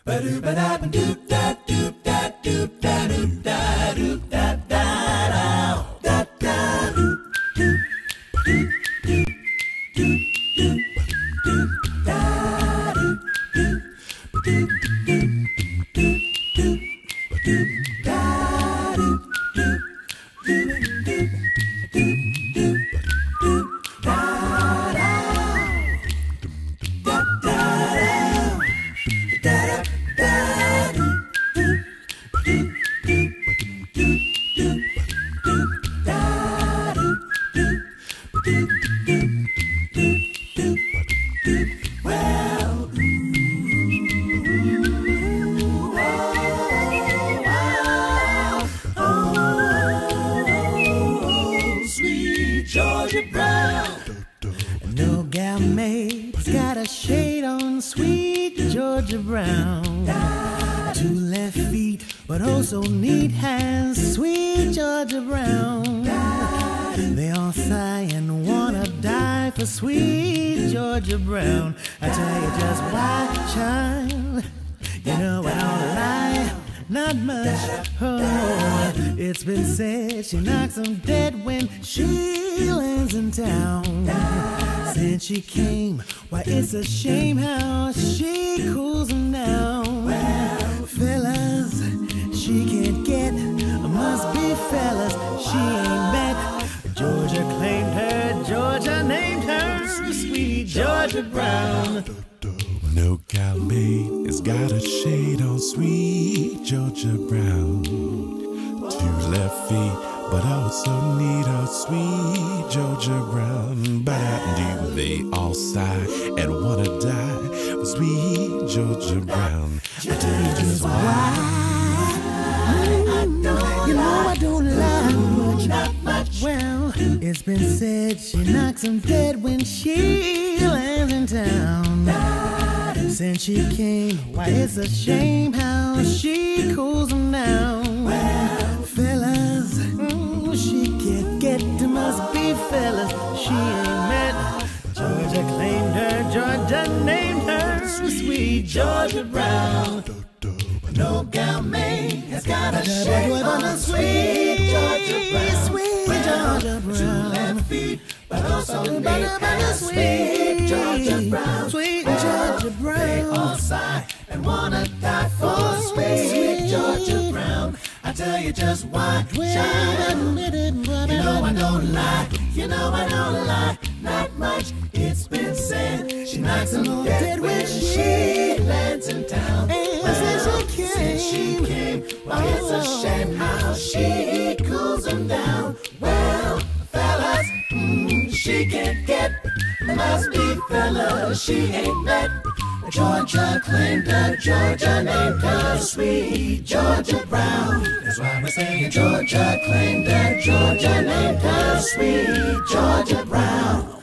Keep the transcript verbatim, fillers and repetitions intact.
No gal mate's got a shade on sweet Georgia Brown. Two left feet, but also neat hands, sweet Georgia Brown. They all sigh and wanna die for sweet Georgia Brown. I tell you just why, child, you know I don't lie, not much. Oh, it's been said she knocks 'em dead when she lands in town. Since she came, why it's a shame how she cools 'em down. Fellas, she can't get, must be fellas she ain't met. Georgia claimed her, Georgia named her sweet Georgia Brown. No gal mate has got a shade on sweet Georgia Brown. Two left feet, but also need a sweet Georgia Brown. But I do, they all sigh and wanna die for sweet Georgia Brown. I tell you just why. You know I don't lie much, not much. Well, it's been said she knocks 'em dead when she lands in town. Since she came, why it's a shame how she cools 'em down. Fellas, mm, she can't get to, must be fellas she ain't met. Georgia claimed her, Georgia named her sweet Georgia Brown. No gal mate has got a shade on a sweet Georgia Brown. Sweet Georgia Brown. Two left feet, but also neat hands, sweet Georgia Brown. Sweet Georgia Brown. They all sigh and wanna die for sweet, sweet Georgia Brown. I tell you just why, child. You know I don't lie, you know I don't lie, not much. It's been said she knocks 'em dead when she lands in town. Since she came, why it's a shame how she cools 'em down. Well, fellas, mm, she can't get, must be fellas she ain't met. Georgia claimed her, Georgia named her sweet Georgia Brown. That's why we're saying Georgia claimed her, Georgia named her sweet Georgia Brown.